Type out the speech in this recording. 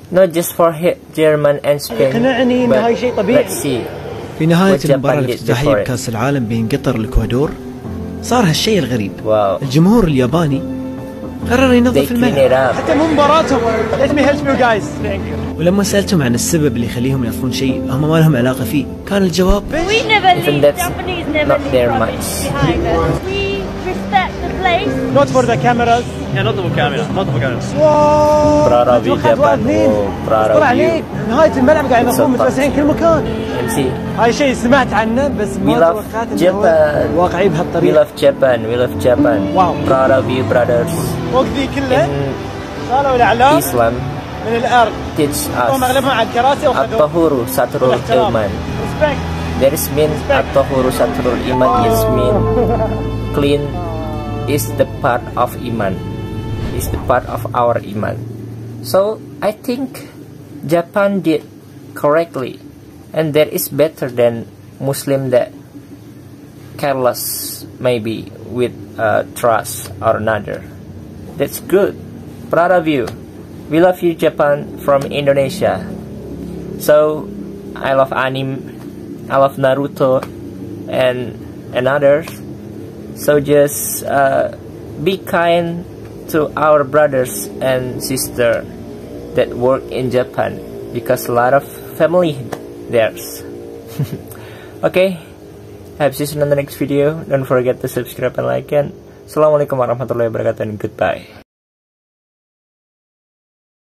not just for German and Spain. يقنعني إن هاي شيء طبيعي. Let's see. في نهاية المباراة الافتتاحية بكأس العالم بين قطر والإكوادور صار هالشيء الغريب. الجمهور الياباني قرر ينظف الملعب حتى مو مباراتهم. Let me help you guys. ولما سألتهم عن السبب اللي يخليهم ينظفون شيء هم ما لهم علاقة فيه، كان الجواب even that's not their much. Not for the cameras. Yeah, not for cameras. Not for cameras. Proud of you Japan. Proud of you. نهاية الملعب قاعد ينظفون متوسعين كل مكان. هاي شيء سمعت عنه بس ما توقعت انه هو واقعي بهالطريقة. We love Japan. We love Japan. Wow. Proud of you brothers. فوق ذي كله شالوا الأعلام Islam من الأرض. teach us. هم أغلبهم على الكراسي وخذوا. At-tahuru satrul iman. Respect. There is mean at-tahuru satrul iman is mean clean is the part of iman. Is the part of our iman. So I think Japan did correctly, and there is better than Muslim that careless maybe with trust or another. That's good. Proud of you. We love you Japan from Indonesia. So I love anime, I love Naruto and others. So just be kind to our brothers and sisters that work in Japan, because a lot of family there's. Okay, I hope to see you in the next video. Don't forget to subscribe and like it. Assalamualaikum warahmatullahi wabarakatuh and goodbye.